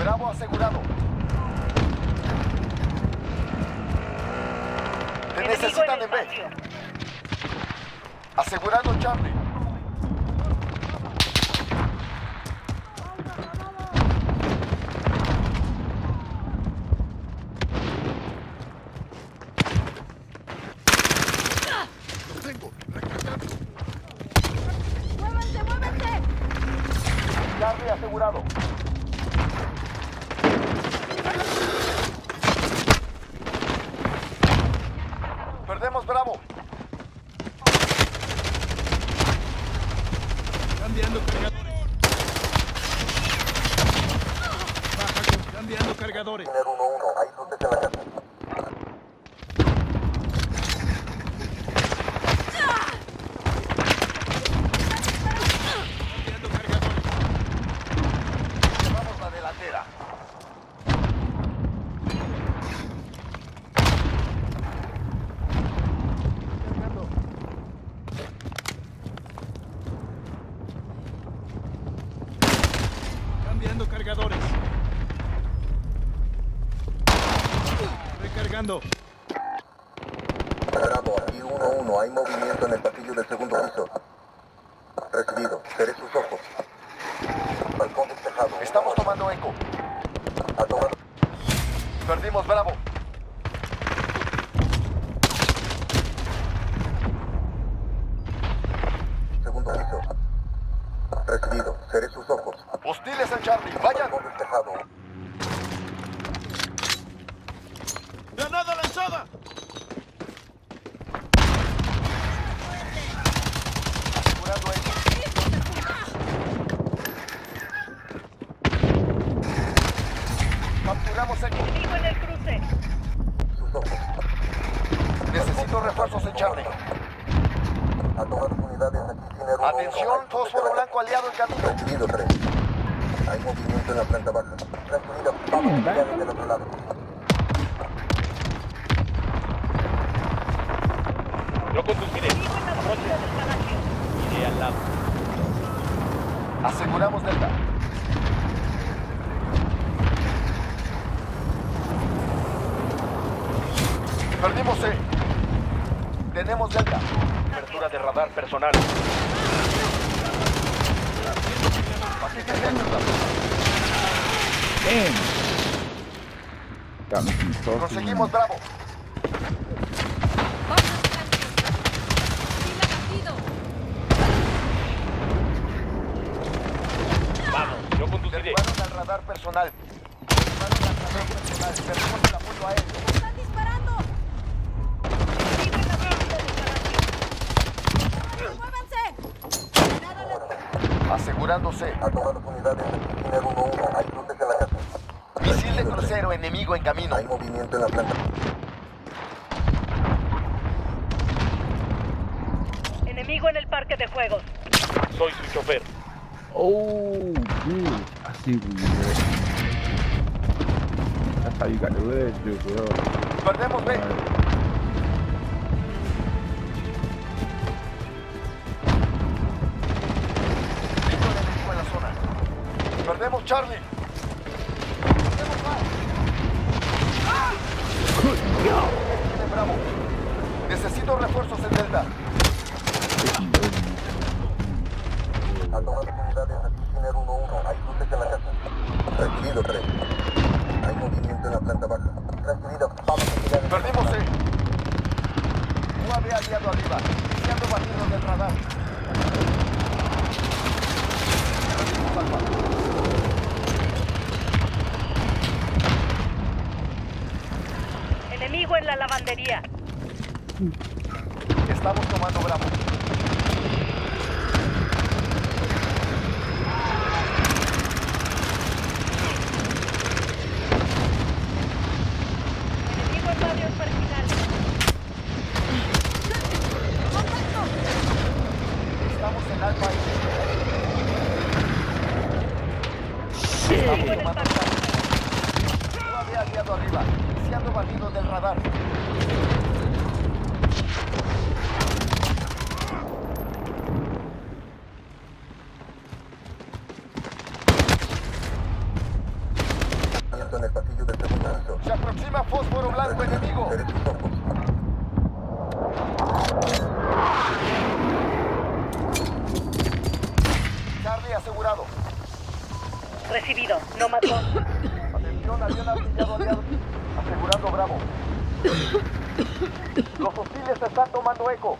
Bravo asegurado. Te necesitan en B. Asegurando Charlie. ¡Los tengo! ¡Recargando! ¡Muévanse, muévanse! Charlie asegurado. Perdemos Bravo. Cambiando cargadores. Baja, cambiando cargadores. Tener 1-1, hay luces en la casa. Cambiando cargadores. Llevamos la delantera. Cambiando cargadores. Recargando. Bravo, aquí 1-1, hay movimiento en el pasillo del segundo piso. Recibido, seré sus ojos. Balcón despejado. Estamos tomando eco. Ha tomado. Perdimos Bravo. Segundo piso. Recibido, seré sus ojos. Hostiles en Charlie. Vayan. Balcón despejado. ¡Granada lanzada! Asegurando eco. Capturamos eco. Enemigo en el cruce. Sus ojos. Necesito refuerzos en Charlie. Ha tomado unidades aquí sin 1-1. Atención, fósforo blanco aliado en camino. Recibido 3. Hay movimiento en la planta baja. Recibido, vamos ya desde el otro lado. Yo conduciré. Enemigo en la puerta del palacio. Iré al lado. Aseguramos Delta. Perdimos C. Tenemos Delta. Cobertura de radar personal. Paquete Delta. Damn. Got me some saucy. Conseguimos Bravo. Vamos, yo conduciré. Derribaron al radar personal. Derribaron al radar personal. Perdimos el apoyo aéreo. ¡Están disparando! Enemigo en la puerta del palacio. ¡Muévanse! Granada lanzada. Asegurando C. Ha tomado unidades aquí sin 1-1. Hay luces en la casa. Misil de crucero enemigo en camino. Hay movimiento en la planta. Enemigo en el parque de juegos. Soy su chofer. Oh, dude. I see what you did. That's how you got the ledge, dude, bro. Perdemos B. Alright. Listo enemigo en la zona. Perdemos Charlie. Perdemos A. Tiene Bravo. Necesito refuerzos en Delta. Ha tomado unidades aquí sin 1-1. Hay luces en la casa. Recibido 3. Hay movimiento en la planta baja. Recibido, vamos a tirar. Perdimos C. UAV aliado arriba. Iniciando batido del radar. Perdimos Alfa. Enemigo en la lavandería. Estamos tomando Bravo. Enemigo en barrios marginales. ¡Contacto! Estamos en Alfa y Enemigo Estamos en el tomando parque. Bravo. UAV aliado arriba. Iniciando batido del radar. Contacto en el pasillo del segundo piso. Se aproxima fósforo blanco enemigo. Eres tus ojos. Charlie asegurado. Recibido. No mató. Atención, avión artillado aliado. Asegurando Bravo. Los hostiles están tomando eco.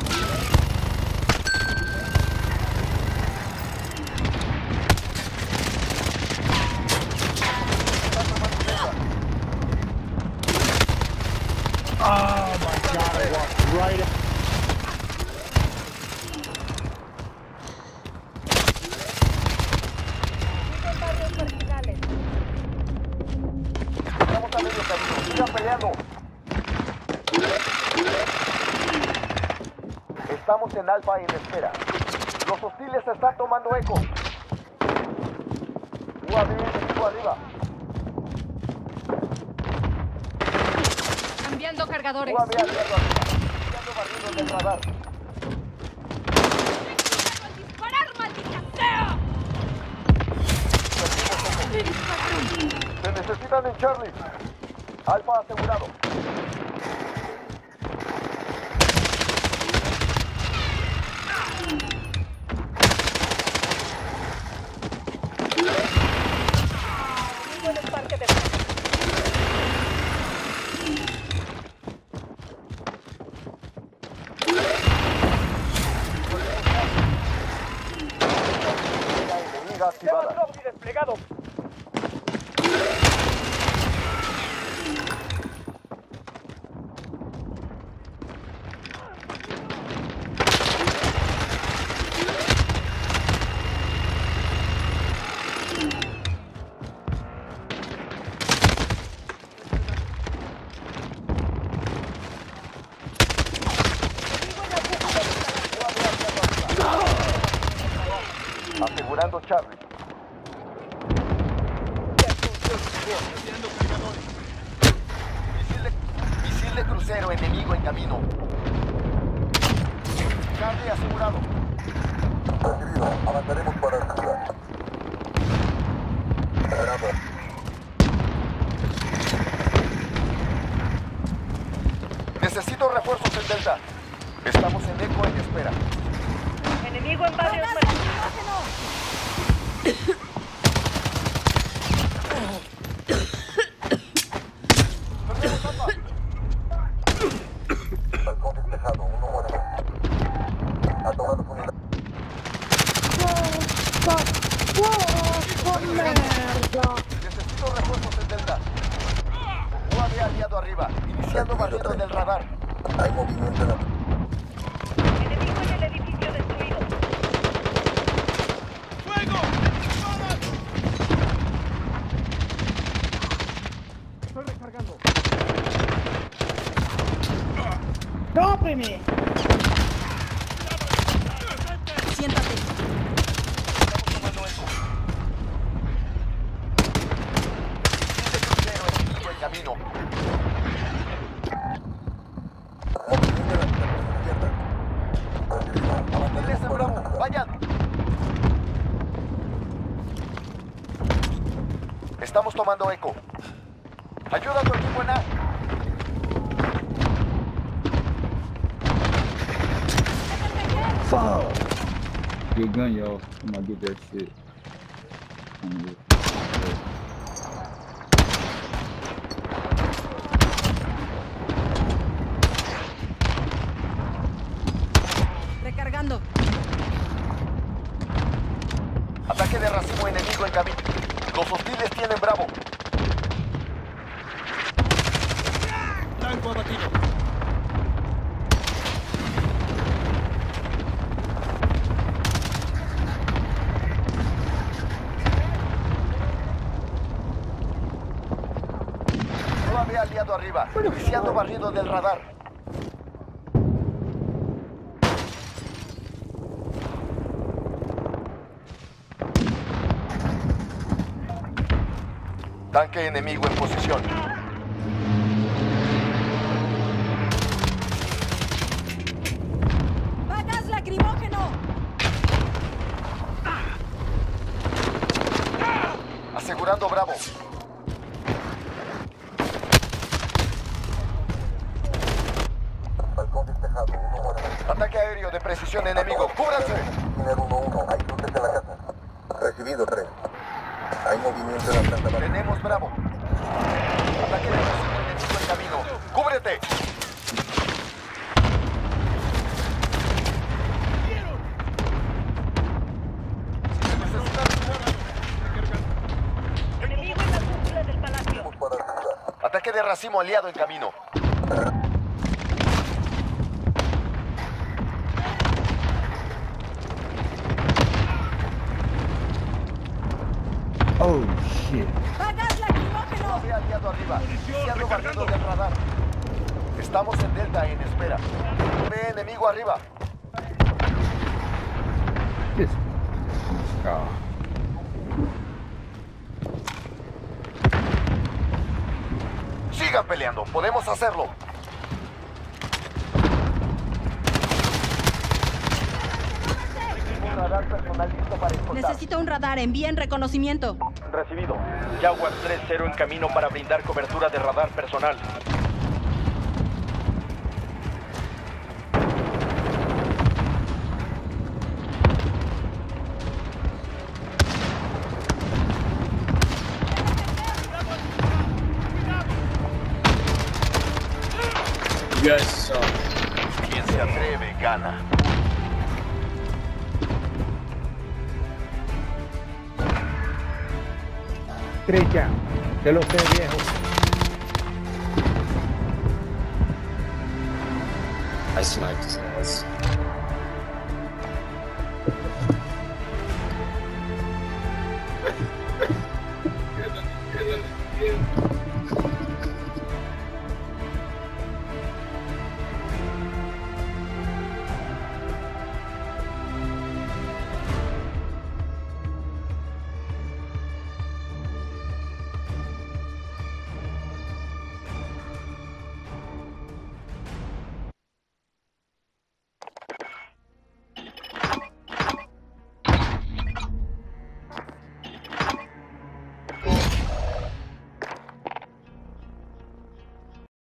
Oh my god, I walked right. Sigo varios marginales. Estamos a medio camino. Sigan peleando. Estamos en Alfa en espera. Los hostiles están tomando eco. UAV enemigo arriba. Cambiando cargadores. UAV aliado arriba. Iniciando barridos del radar. ¡Disparar, maldita sea! Se necesitan en Charlie. Alfa asegurado. Sigo en el parque de... La enemiga activada. desplegado. Asegurando Charlie. Cambiando cargadores. Misil de crucero enemigo en camino. Charlie asegurado. Recibido. Avanzaremos para arriba. Bravo. Necesito refuerzos en Delta. Estamos en eco en espera. Enemigo en varios marginales. Perdemos Alfa. Balcón despejado. Uno muerto. Ha tomado su unidad. Necesito refuerzos en Delta. UAV aliado arriba. Iniciando barrido del radar. Hay movimiento en la... Enemigo en el edificio destruido. ¡Fuego! ¡Disparan! Estoy recargando. ¡Cópreme! Siéntate. Estamos tomando eco. Misil de crucero enemigo en camino. Movimiento en la habitación izquierda. Recibido. Hostiles en Bravo. Vayan. Estamos tomando eco. Ayuda a tu equipo en A. Fuck! Good gun, y'all. I'm gonna get that shit. Recargando. Ataque de racimo enemigo en camino. Los hostiles tienen Bravo. Blanco abatido. UAV aliado arriba. Iniciando barrido del radar. Tanque enemigo en posición. ¡Gas lacrimógeno! Asegurando Bravo. Ataque aéreo de precisión enemigo. ¡Cúbranse! Skinner 1-1, hay luces en la casa. Recibido 3. Hay movimiento en la planta baja. Tenemos Bravo. Ataque de precisión enemigo en camino. ¡Cúbrete! Enemigo en la cúpula del palacio. Vamos para arriba. Ataque de racimo aliado en camino. Oh, shit. UAV aliado arriba. Iniciando barrido del radar. Estamos en Delta en espera. Ve enemigo arriba. This. Oh. Sigan peleando. Podemos hacerlo. Un radar personal listo para escoltar. Necesito un radar, envíen reconocimiento. Recibido. Jaguar 3-0 en camino para brindar cobertura de radar personal. You guys suck. Quien se atreve, gana. Tricha, te lo sé, viejo. I sniped his ass.